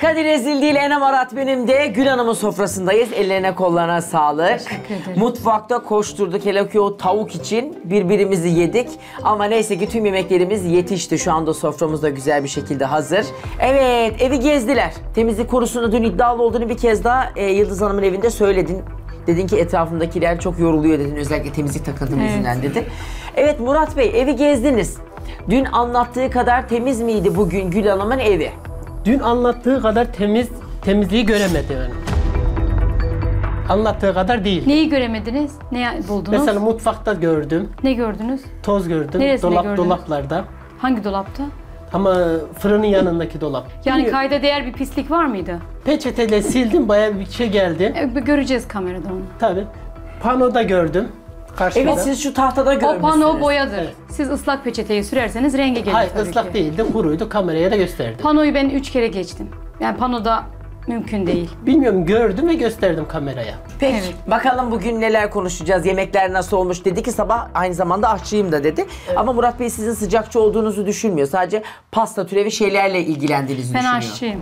Kadir Ezildi ile Enem Arat benim de Gül Hanım'ın sofrasındayız. Ellerine kollarına sağlık. Teşekkür ederim. Mutfakta koşturduk hele ki o tavuk için birbirimizi yedik. Ama neyse ki tüm yemeklerimiz yetişti. Şu anda soframız da güzel bir şekilde hazır. Evet, evi gezdiler. Temizlik konusunda dün iddialı olduğunu bir kez daha Yıldız Hanım'ın evinde söyledin. Dedin ki etrafımdakiler çok yoruluyor dedin. Özellikle temizlik takıntım yüzünden dedin. Evet Murat Bey, evi gezdiniz. Dün anlattığı kadar temiz miydi bugün Gül Hanım'ın evi? Dün anlattığı kadar temizliği göremedi yani. Anlattığı kadar değil. Neyi göremediniz? Ne buldunuz? Mesela mutfakta gördüm, Ne gördünüz? toz gördüm, Neresinde gördünüz? dolaplarda. Hangi dolapta? Ama fırının yanındaki dolap. Yani Bilmiyorum, kayda değer bir pislik var mıydı? peçeteyle sildim, bayağı bir şey geldi. Göreceğiz kamerada onu. Tabii. Panoda gördüm. Karşıda. Evet siz şu tahtada O görmüşsünüz. pano boyadır. Siz ıslak peçeteyi sürerseniz rengi gelir Hayır, tabii ıslak ki. değildi, kuruydu. Kameraya da gösterdim. Panoyu ben 3 kere geçtim. Yani panoda mümkün değil. Bilmiyorum, gördüm ve gösterdim kameraya. Peki Evet. bakalım bugün neler konuşacağız, yemekler nasıl olmuş dedi ki sabah aynı zamanda aşçıyım da dedi. Ama Murat Bey sizin sıcakçı olduğunuzu düşünmüyor. Sadece pasta türevi şeylerle ilgilendiğinizi Ben düşünüyor. aşçıyım.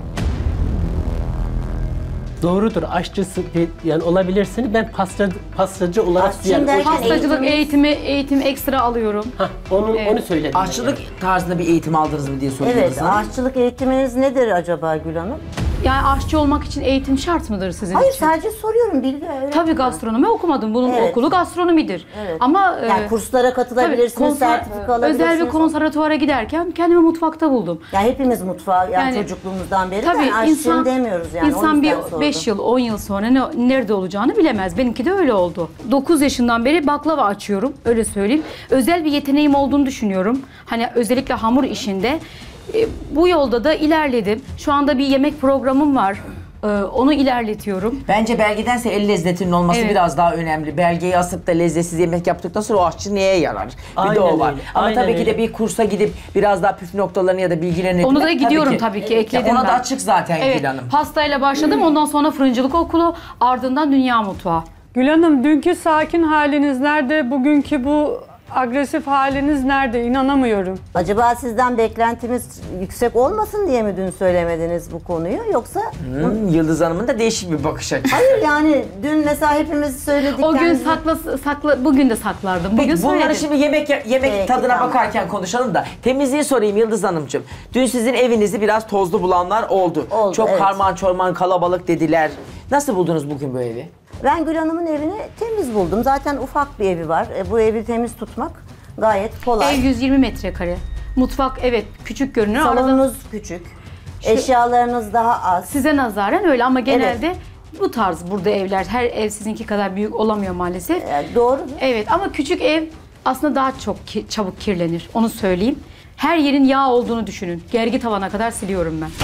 Doğrudur, aşçısı yani olabilirsiniz. Ben pastacı olarak Aşçıyım yani derken Pastacılık eğitimi ekstra alıyorum. onu söyledim. Aşçılık tarzında bir eğitim aldınız mı diye soruyoruz. Evet, aşçılık eğitiminiz nedir acaba Gül Hanım? Yani aşçı olmak için eğitim şart mıdır sizin Hayır, için? sadece soruyorum, bilgi öğrenmek. Tabii gastronomi okumadım. Bunun Evet. okulu gastronomidir. Evet. Ama Yani kurslara katılabilirsiniz, sertifika alabilirsiniz. özel bir konservatuara giderken kendimi mutfakta buldum. Ya hepimiz mutfağı, yani Yani- çocukluğumuzdan beri Tabii de aşçıyım demiyoruz yani. İnsan o bir yüzden sordum. 5 yıl, 10 yıl sonra nerede olacağını bilemez. Benimki de öyle oldu. 9 yaşından beri baklava açıyorum, öyle söyleyeyim. Özel bir yeteneğim olduğunu düşünüyorum. Hani özellikle hamur işinde. Bu yolda da ilerledim. Şu anda bir yemek programım var. Onu ilerletiyorum. Bence belgedense el lezzetinin olması Evet. biraz daha önemli. Belgeyi asıp da lezzetsiz yemek yaptıktan sonra o aşçı neye yarar? Bir de Aynen o var. öyle, Ama aynen tabii ki de öyle. bir kursa gidip biraz daha püf noktalarını ya da bilgilerini Onu da edinmek gidiyorum tabii ki, ekledim ona da ben. açık zaten Evet, Gül Hanım. pastayla başladım. Ondan sonra fırıncılık okulu, ardından dünya mutfağı. Gül Hanım, dünkü sakin haliniz nerede? Bugünkü bu agresif haliniz nerede? İnanamıyorum. Acaba sizden beklentimiz yüksek olmasın diye mi dün söylemediniz bu konuyu, yoksa? Yıldız Hanım'ın da değişik bir bakış açısı. Hayır, yani dün mesela hepimiz söyledik. O gün kendimize- bugün de saklardım. Bugün Peki bunları söyledim. şimdi yemek Peki, tadına tamam. bakarken konuşalım da temizliği sorayım Yıldız Hanımcığım. Dün sizin evinizi biraz tozlu bulanlar oldu. Oldu, Çok evet. karman çorman kalabalık dediler. Nasıl buldunuz bugün bu evi? Ben Gül Hanım'ın evini temiz buldum. Zaten ufak bir evi var. Bu evi temiz tutmak gayet kolay. Ev 120 metrekare. Mutfak evet küçük görünüyor. Arada Salonunuz küçük. Eşyalarınız daha az. size nazaran öyle ama genelde bu tarz burada evler. Her ev sizinki kadar büyük olamıyor maalesef. Doğru. Evet ama küçük ev aslında daha çok çabuk kirlenir. Onu söyleyeyim. Her yerin yağ olduğunu düşünün. Gergi tavana kadar siliyorum ben.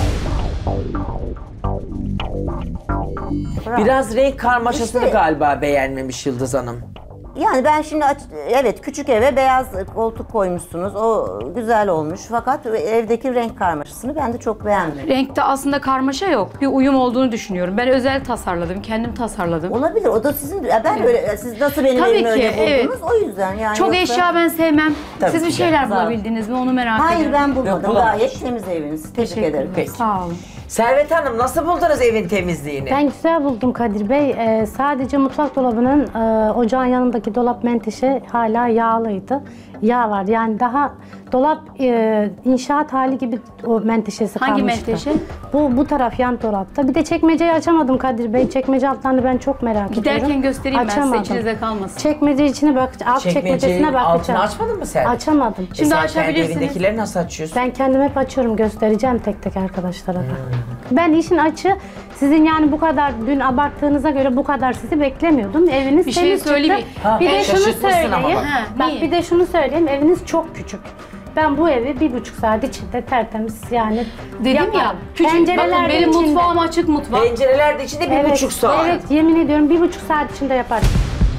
Biraz renk karmaşasını İşte- galiba beğenmemiş Yıldız Hanım. Yani ben şimdi evet, küçük eve beyaz koltuk koymuşsunuz. O güzel olmuş. Fakat evdeki renk karmaşasını ben de çok beğenmedim. Renkte aslında karmaşa yok. Bir uyum olduğunu düşünüyorum. Ben özel tasarladım. Kendim tasarladım. Olabilir. O da sizin. Ya ben öyle. Siz nasıl benim Tabii evimi ki, öyle evet. buldunuz? O yüzden yani. Çok yoksa- eşya ben sevmem. Tabii Siz bir ki de. şeyler Sağ ol. bulabildiniz mi onu merak Hayır, ediyorum. ben bulmadım. Yok, bulamamış. Gayet temiz eviniz. Tebrik Teşekkür ederim. ederim. Peki. Sağ olun. Servet Hanım nasıl buldunuz evin temizliğini? Ben güzel buldum Kadir Bey. Sadece mutfak dolabının ocağın yanındaki dolap menteşe hala yağlıydı. Yağ var. Yani daha dolap inşaat hali gibi o menteşesi Hangi kalmıştı. menteşe? Bu taraf yan dolapta. Bir de çekmeceyi açamadım Kadir Bey. Çekmece altlarını ben çok merak ediyorum. Giderken göstereyim ben size, Açamadım. içinizde kalmasın. Çekmece içine bak, alt çekmecesine bakacağım. altını açmadın mı sen? Açamadım. Şimdi sen açabilirsiniz. kendi evindekileri nasıl açıyorsun? Ben kendim hep açıyorum, göstereceğim tek tek arkadaşlara da. Ben işin açı, sizin yani bu kadar dün abarttığınıza göre bu kadar sizi beklemiyordum. Eviniz Bir şey temiz söyleyeyim çıktı. mi? Bir de şunu Şaşırtmışsın ama söyleyeyim. bak. Ha, Bak niye? bir de şunu söyleyeyim, eviniz çok küçük. Ben bu evi 1,5 saat içinde tertemiz yani Dedim yaparım. ya, küçük. Pencereler Bakın de benim içinde. mutfağım açık mutfak. Pencereler de içinde bir buçuk saat. Evet, yemin ediyorum 1,5 saat içinde yaparım.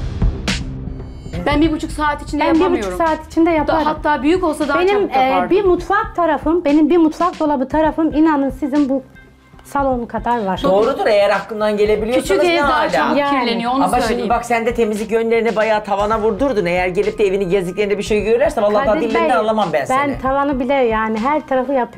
Ben 1,5 saat içinde Ben 1,5 yapamıyorum. saat içinde yaparım. Hatta büyük olsa daha Benim çabuk yapardım. bir mutfak tarafım, benim bir mutfak dolabı tarafım inanın sizin bu salon kadar var. Doğrudur eğer aklından gelebiliyorsanız Küçük ev ne daha hala. çabuk Yani. kirleniyor onu Ama söyleyeyim. şimdi bak sen de temizlik yönlerini bayağı tavana vurdurdun. Eğer gelip de evini gezdiklerinde bir şey görürse vallahi daha Kadir dilinden Bey, alamam ben seni. Ben tavanı bile yani her tarafı yapıyorum.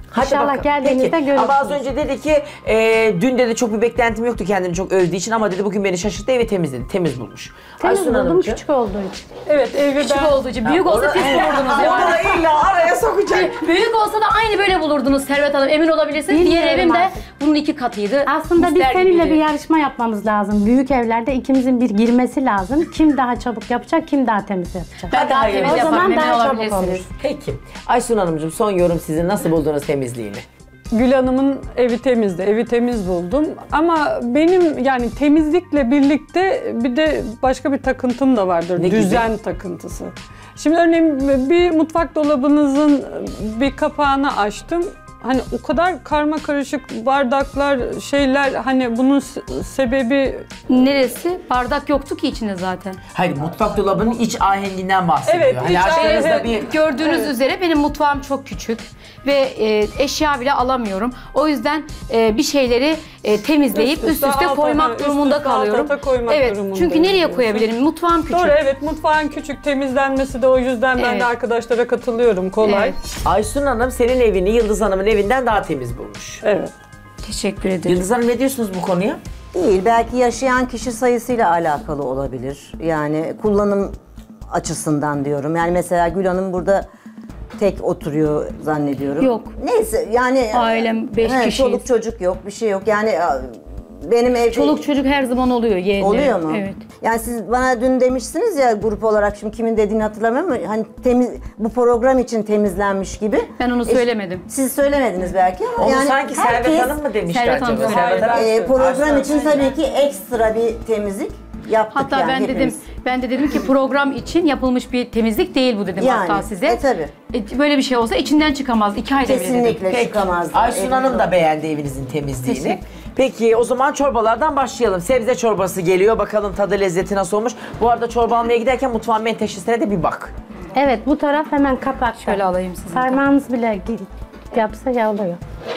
Hadi İnşallah bakalım. geldiğinizde Peki. görürsünüz. Ama az önce dedi ki dün dedi çok bir beklentim yoktu kendini çok övdüğü için ama dedi bugün beni şaşırttı evi temizledi. Temiz bulmuş. Temiz Aysun buldum Hanımcığım. küçük olduğu için. Evet, evi Küçük ben... olduğu için. Büyük olsa pis bulurdunuz ya. Orada illa araya sokacak. Büyük olsa da aynı böyle bulurdunuz Servet Hanım. Emin olabilirsiniz. Diğer Bilmiyorum evim de artık. bunun 2 katıydı. Aslında biz Mister seninle gibiydi. bir yarışma yapmamız lazım. Büyük evlerde ikimizin bir girmesi lazım. Kim daha çabuk yapacak, kim daha temiz yapacak. Ben daha Hayır. temiz O yaparım. zaman emin daha çabuk olabilirsiniz. olur. Peki. Aysun Hanımcığım son yorum sizin. Nasıl buldunuz temizliğini? Gül Hanım'ın evi temizdi, evi temiz buldum. Ama benim yani temizlikle birlikte bir de başka bir takıntım da vardır. Ne gibi? Düzen takıntısı. Şimdi örneğin bir mutfak dolabınızın bir kapağını açtım. Hani o kadar karma karışık bardaklar, şeyler, hani bunun sebebi Neresi? Bardak yoktu ki içinde zaten. Hayır, mutfak dolabının iç ahenginden bahsediyor. Evet, Hani iç arkanızda ahenk. bir... Gördüğünüz üzere benim mutfağım çok küçük ve eşya bile alamıyorum. O yüzden bir şeyleri temizleyip üst üste alta, koymak üst durumunda üste, alta, kalıyorum. alta koymak Evet, durumundayım çünkü nereye diyorsun. koyabilirim? Mutfağım küçük. Doğru, evet, mutfağın küçük, temizlenmesi de o yüzden ben Evet. de arkadaşlara katılıyorum, kolay. Evet. Aysun Hanım senin evini Yıldız Hanım'ın evinden daha temiz bulmuş. Evet. Teşekkür ederim. Yıldız Hanım ne diyorsunuz bu konuya? Değil, belki yaşayan kişi sayısıyla alakalı olabilir. Yani kullanım açısından diyorum. Yani mesela Gül Hanım burada tek oturuyor zannediyorum. Yok. Neyse yani... Ailem 5 kişiyiz. Çoluk çocuk yok, bir şey yok. Yani benim evde... Çoluk çocuk her zaman oluyor yeğenlerim. Oluyor mu? Evet. Yani siz bana dün demiştiniz ya grup olarak, şimdi kimin dediğini hatırlamıyorum ama hani bu program için temizlenmiş gibi. Ben onu söylemedim. Siz söylemediniz belki ama Onu yani sanki Servet Hanım mı demişti Servet Hanım acaba? söyledi. Servet Hanım. program için tabii ki ekstra bir temizlik yaptık Hatta yani ben hepimiz. dedim ki program için yapılmış bir temizlik değil bu dedim Yani, hatta size. tabii. Böyle bir şey olsa içinden çıkamaz. 2 ayda bile dedim. Kesinlikle Peki. çıkamazdı. Aysun Emin Hanım olun. da beğendi evinizin temizliğini. Teşekkür. Peki o zaman çorbalardan başlayalım. Sebze çorbası geliyor. Bakalım tadı lezzeti nasıl olmuş. Bu arada çorba almaya giderken mutfağın menteşesine de bir bak. Evet, bu taraf hemen kapakta. Şöyle alayım sizi. Parmağınız bile yapsa yağlıyor.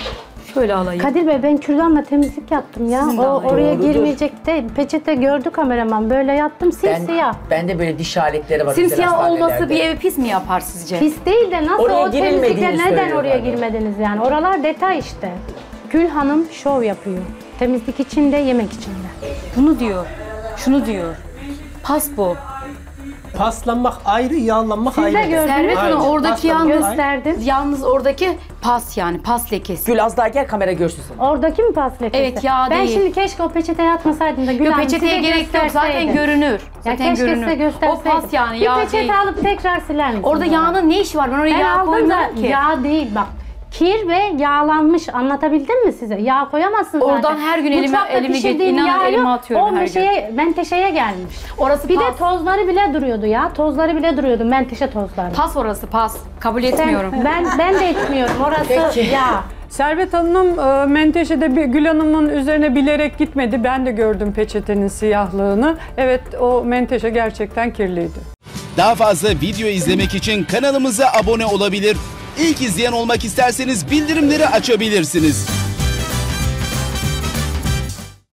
Şöyle alayım. Kadir Bey, ben kürdanla temizlik yaptım ya. Sizin de O alayım. oraya Doğrudur. girmeyecek de peçete gördü kameraman. Böyle yaptım simsiyah. Ben de böyle diş aletleri var. Simsiyah güzel olması hastanelerde. bir evi pis mi yapar sizce? Pis değil de nasıl Oraya o girilmediğini temizlikle neden söylüyor oraya galiba. girmediniz yani? Oralar detay işte. Gül Hanım şov yapıyor. Temizlik için de yemek için de. Bunu diyor. Şunu diyor. Pas bu. Paslanmak ayrı, yağlanmak Siz de ayrı. gördünüz. Servet Hanım Aynen. oradaki Paslanmak yalnız, Gösterdim. yalnız oradaki pas yani pas lekesi. Gül az daha gel kamera görsün seni. Oradaki mi pas lekesi? Evet, yağ ben değil. şimdi keşke o peçeteye atmasaydım da Gül Yok, Hanım peçeteye size gerek yok zaten gösterseydim. görünür. Ya Zaten keşke görünür. size gösterseydim. O pas yani bir yağ peçete değil. alıp tekrar siler misiniz? Orada bana? yağının ne işi var? Ben oraya Ben yağ aldım da koymuyorum ki. yağ değil bak. Kir ve yağlanmış, anlatabildim mi size? Yağ koyamazsın zaten. Oradan her gün Mutfakta elimi pişirdiğim inanın yağı elime atıyorum o her gün. menteşeye gelmiş. Orası Bir pas. de tozları bile duruyordu ya. Tozları bile duruyordu, menteşe tozları. Pas orası pas. Kabul etmiyorum. Ben de etmiyorum. Orası Peki. yağ. Servet Hanım Menteşe'de bir Gül Hanım'ın üzerine bilerek gitmedi. Ben de gördüm peçetenin siyahlığını. Evet, o menteşe gerçekten kirliydi. Daha fazla video izlemek için kanalımıza abone olabilir. İlk izleyen olmak isterseniz bildirimleri açabilirsiniz.